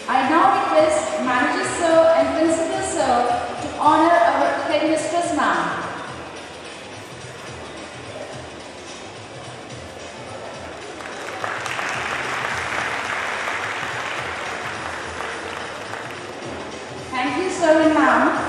I now request Manager Sir and Principal Sir to honor our Headmistress Ma'am. Thank you, Sir and Ma'am.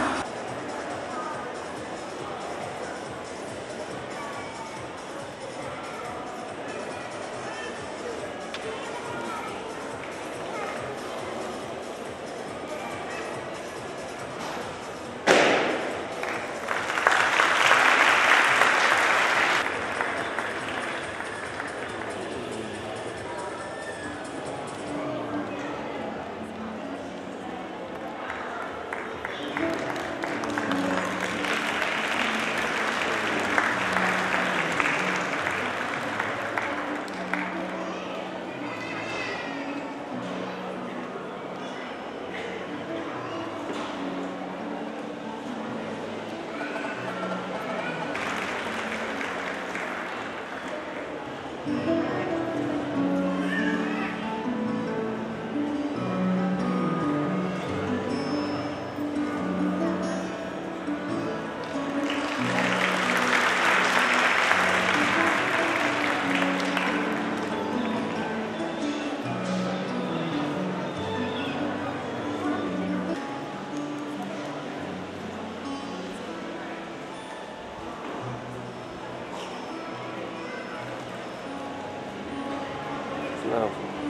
No.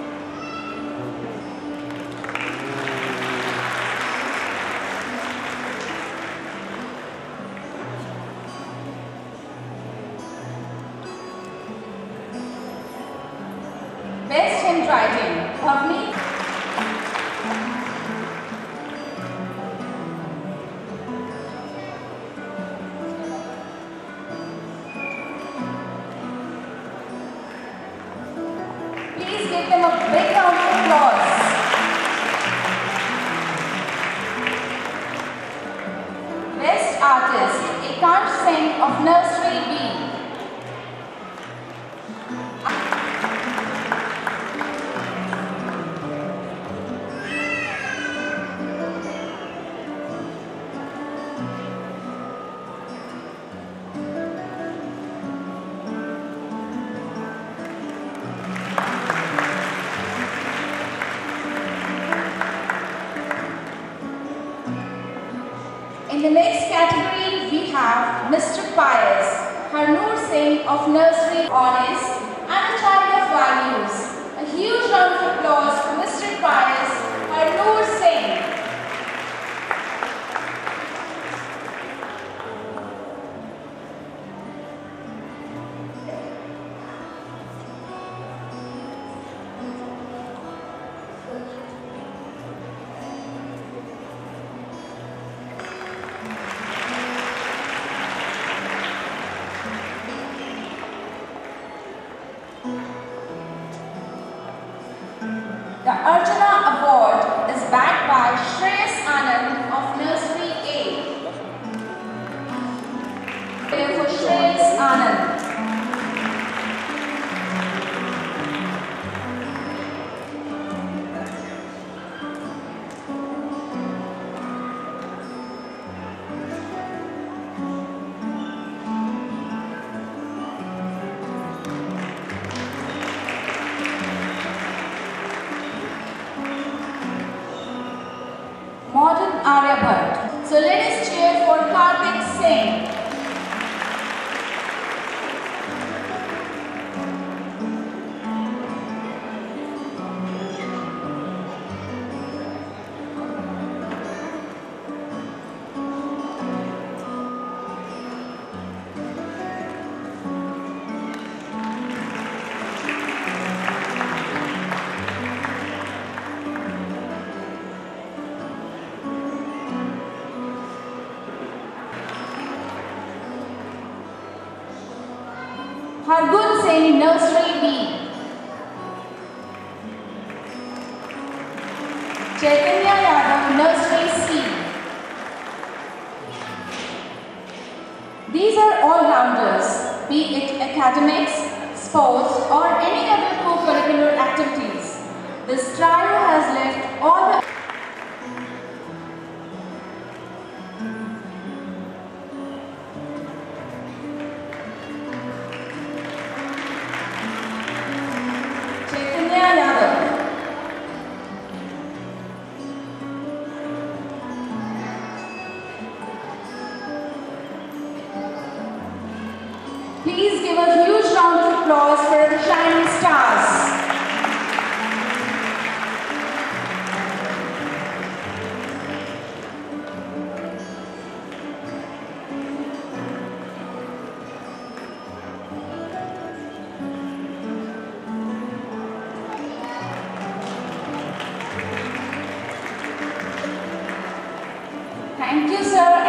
Best handwriting, Bhavni. Please give them a big round of applause. Best artist, Ekansh Singh of Nursery B. In the next category, we have Mr. Pius, Harnoor Singh of Nursery, honest and a child of values. A huge round of applause for Mr. Pius, Harnoor Singh. The Arjuna Award is backed by Shreyas Anand of Nursery A. For Shreyas Anand. Modern Aryabhat. So let us cheer for Karthik Singh. Hargun Singh, Nursery B. Chaitanya Yadav, Nursery C. These are all-rounders, be it academics, sports or any other co-curricular activities. This trio has left all the Please give a huge round of applause for the shining stars. Thank you, sir.